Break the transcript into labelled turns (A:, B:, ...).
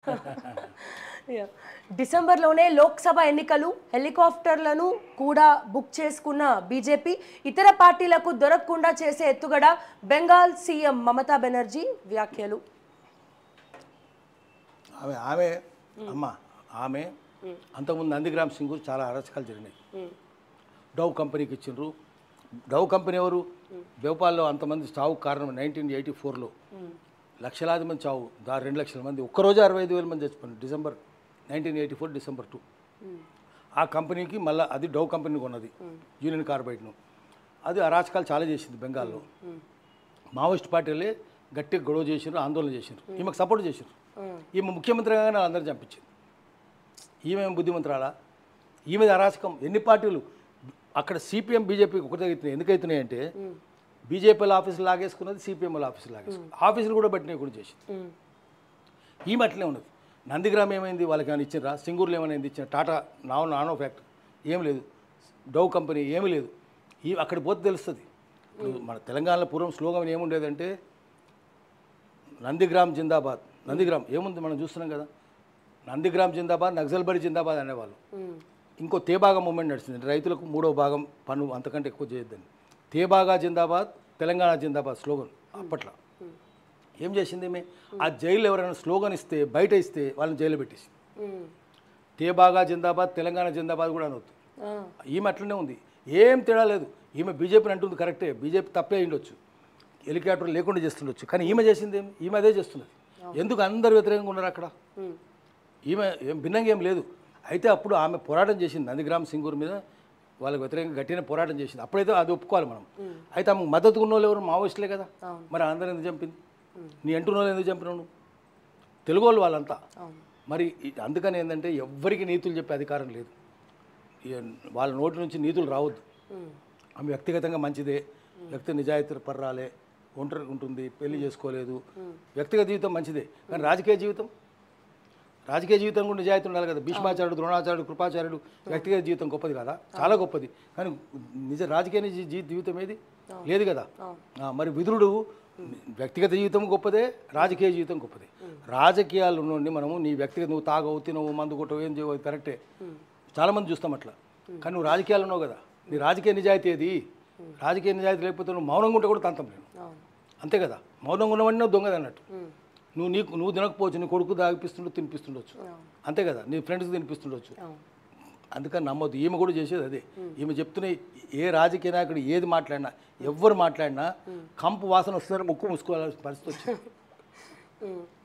A: డిసెంబర్లోనే లోక్సభ ఎన్నికలు, హెలికాప్టర్లను కూడా బుక్ చేసుకున్న బీజేపీ ఇతర పార్టీలకు దొరకకుండా చేసే ఎత్తుగడ బెంగాల్ సీఎం మమతా బెనర్జీ వ్యాఖ్యలు.
B: ఆమె అంతకుముందు నందిగ్రామ్ సింగ్ చాలా అరాచకాలు జరిగినాయి. డవ్ కంపెనీకి ఇచ్చిండ్రు. డవ్ కంపెనీ ఎవరు? భోపాల్లో అంతమంది చావుకు కారణం 1984లో లక్షలాది మంది చావు, 2 లక్షల మంది, ఒక్కరోజు 65,000 మంది చచ్చిపోయారు. December 1984 December 2. ఆ కంపెనీకి మళ్ళీ అది డవ్ కంపెనీ కొన్నది, యూనియన్ కార్బైడ్ను. అది అరాచకాలు చాలా చేసింది బెంగాల్లో. మావోయిస్ట్ పార్టీలే గట్టిగా గొడవ చేసినారు, ఆందోళన చేసినారు, ఈమెకు సపోర్ట్ చేసినారు. ఈమె ముఖ్యమంత్రిగా అందరూ చంపించింది. ఈమె బుద్ధిమంతురాలా? ఈమె అరాచకం. ఎన్ని పార్టీలు అక్కడ సిపిఎం బీజేపీకి ఒకటే అవుతున్నాయి. ఎందుకవుతున్నాయంటే బీజేపీల ఆఫీసులు లాగేసుకున్నది, సిపిఎంల ఆఫీసులు లాగేసుకున్నది, ఆఫీసులు కూడా బట్టినవి కూడా చేసింది. ఈమె అట్లనే ఉన్నది. నందిగ్రామ్ ఏమైంది? వాళ్ళకి ఏమైనా ఇచ్చారా? సింగూరులో ఏమైనా ఇచ్చిన? టాటా నానో ఫ్యాక్టరీ ఏం లేదు, డవ్ కంపెనీ ఏమీ లేదు. అక్కడ పోతే తెలుస్తుంది. ఇప్పుడు మన తెలంగాణలో పూర్వం స్లోగన్ ఏముండేదంటే నందిగ్రామ్ జిందాబాద్. నందిగ్రామ్ ఏముంది మనం చూస్తున్నాం కదా, నందిగ్రామ్ జిందాబాద్, నక్సల్బరీ జిందాబాద్ అనేవాళ్ళు. ఇంకో తేబాగా మూమెంట్ నడిచింది, రైతులకు 3వ భాగం పన్ను అంతకంటే ఎక్కువ చేయొద్దని. తేబాగా జిందాబాద్, తెలంగాణ జిందాబాద్ స్లోగన్ అప్పట్లో. ఏం చేసింది ఈమె? ఆ జైలు ఎవరైనా స్లోగన్ ఇస్తే, బయట ఇస్తే వాళ్ళని జైలు పెట్టేసింది. తేబాగా జిందాబాద్, తెలంగాణ జిందాబాద్ కూడా అనవద్దు. ఈమె అట్లనే ఉంది, ఏం తేడా లేదు. ఈమె బీజేపీని అంటుంది కరెక్టే, బీజేపీ తప్పే అయ్యుండొచ్చు, హెలికాప్టర్ లేకుండా చేస్తుండొచ్చు, కానీ ఈమె చేసింది ఏమి? ఈమె అదే చేస్తున్నది. ఎందుకు అందరు వ్యతిరేకంగా ఉన్నారు అక్కడ? ఈమె ఏం భిన్నంగా ఏం లేదు. అయితే అప్పుడు ఆమె పోరాటం చేసింది నందిగ్రామ్ సింగూర్ మీద, వాళ్ళకి వ్యతిరేకంగా గట్టిన పోరాటం చేసింది. అప్పుడైతే అది ఒప్పుకోవాలి మనం. అయితే ఆమె మద్దతు ఉన్న వాళ్ళు ఎవరు? మావోయిస్టులే కదా. మరి అందరూ ఎందుకు చంపింది? నీ అంటున్న వాళ్ళు ఎందుకు చంపినావు నువ్వు? తెలుగు వాళ్ళు వాళ్ళంతా. మరి అందుకని ఏంటంటే ఎవ్వరికి నీతులు చెప్పే అధికారం లేదు, వాళ్ళ నోటి నుంచి నీతులు రావద్దు. ఆమె వ్యక్తిగతంగా మంచిదే, వ్యక్తి నిజాయితీ పర్రాలే, ఒంటరి ఉంటుంది, పెళ్లి చేసుకోలేదు, వ్యక్తిగత జీవితం మంచిదే. కానీ రాజకీయ జీవితం కూడా నిజాయితీ ఉండాలి కదా. భీష్మాచార్యుడు, ద్రోణాచార్యుడు, కృపాచార్యుడు వ్యక్తిగత జీవితం గొప్పది కదా, చాలా గొప్పది. కానీ రాజకీయ జీవితం ఏది లేదు కదా. మరి విదురుడు వ్యక్తిగత జీవితం గొప్పదే, రాజకీయ జీవితం గొప్పదే. రాజకీయాలు నుండి మనము నీ వ్యక్తిగత, నువ్వు తాగవు, తినవు, మందు కొట్టవు, ఏం చేయవు, కరెక్టే, చాలామంది చూస్తాం అట్లా. కానీ నువ్వు రాజకీయాలు ఉన్నావు కదా, నీ రాజకీయ నిజాయితీ ఏది? రాజకీయ నిజాయితీ లేకపోతే నువ్వు మౌనంగా ఉంటే కూడా తంతం లేదు, అంతే కదా. మౌనంగా ఉన్నవన్నీ నువ్వు దొంగది అన్నట్టు. నువ్వు తినకపోవచ్చు, నీ కొడుకు తినిపిస్తుండొచ్చు, అంతే కదా, నీ ఫ్రెండ్స్కి తినిపిస్తుండొచ్చు. అందుకని నమ్మొద్దు. ఈమె కూడా చేసేది అదే. ఈమె చెప్తున్న ఏ రాజకీయ నాయకుడు ఏది మాట్లాడినా, ఎవ్వరు మాట్లాడినా కంపు వాసన వస్తుందని ముక్కు మూసుకోవాల్సిన పరిస్థితి వచ్చింది.